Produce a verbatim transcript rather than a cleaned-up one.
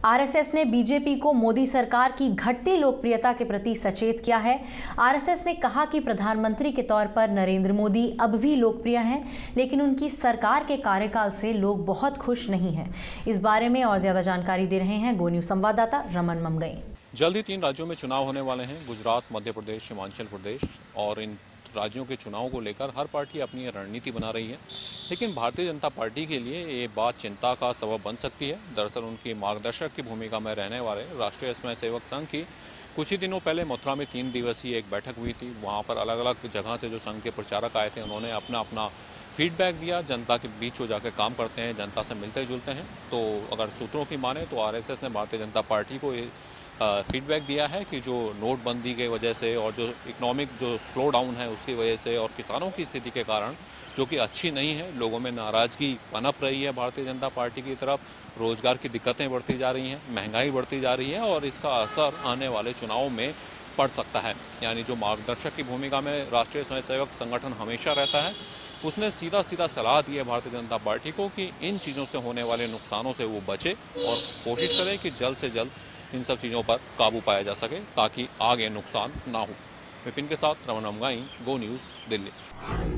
RSS ने BJP को मोदी सरकार की घटती लोकप्रियता के प्रति सचेत किया है। आरएसएस ने कहा कि प्रधानमंत्री के तौर पर नरेंद्र मोदी अब भी लोकप्रिय हैं, लेकिन उनकी सरकार के कार्यकाल से लोग बहुत खुश नहीं हैं। इस बारे में और ज्यादा जानकारी दे रहे हैं गो न्यूज संवाददाता रमन ममगई। जल्द ही तीन राज्यों में चुनाव होने वाले हैं, गुजरात, मध्य प्रदेश, हिमाचल प्रदेश, और इन राज्यों के चुनाव को लेकर हर पार्टी अपनी रणनीति बना रही है। लेकिन भारतीय जनता पार्टी के लिए ये बात चिंता का सबब बन सकती है। दरअसल उनकी मार्गदर्शक की भूमिका में रहने वाले राष्ट्रीय स्वयंसेवक संघ की कुछ ही दिनों पहले मथुरा में तीन दिवसीय एक बैठक हुई थी। वहाँ पर अलग अलग जगह से जो संघ के प्रचारक आए थे, उन्होंने अपना अपना फीडबैक दिया। जनता के बीच वो जाकर काम करते हैं, जनता से मिलते जुलते हैं। तो अगर सूत्रों की माने तो आरएसएस ने भारतीय जनता पार्टी को ये फीडबैक दिया है कि जो नोटबंदी के वजह से और जो इकोनॉमिक जो स्लो डाउन है उसकी वजह से और किसानों की स्थिति के कारण, जो कि अच्छी नहीं है, लोगों में नाराज़गी पनप रही है भारतीय जनता पार्टी की तरफ। रोजगार की दिक्कतें बढ़ती जा रही हैं, महंगाई बढ़ती जा रही है और इसका असर आने वाले चुनाव में पड़ सकता है। यानी जो मार्गदर्शक की भूमिका में राष्ट्रीय स्वयंसेवक संगठन हमेशा रहता है, उसने सीधा सीधा सलाह दी है भारतीय जनता पार्टी को कि इन चीज़ों से होने वाले नुकसानों से वो बचे और कोशिश करें कि जल्द से जल्द इन सब चीज़ों पर काबू पाया जा सके ताकि आगे नुकसान ना हो। विपिन के साथ रमन ममगई, गो न्यूज़, दिल्ली।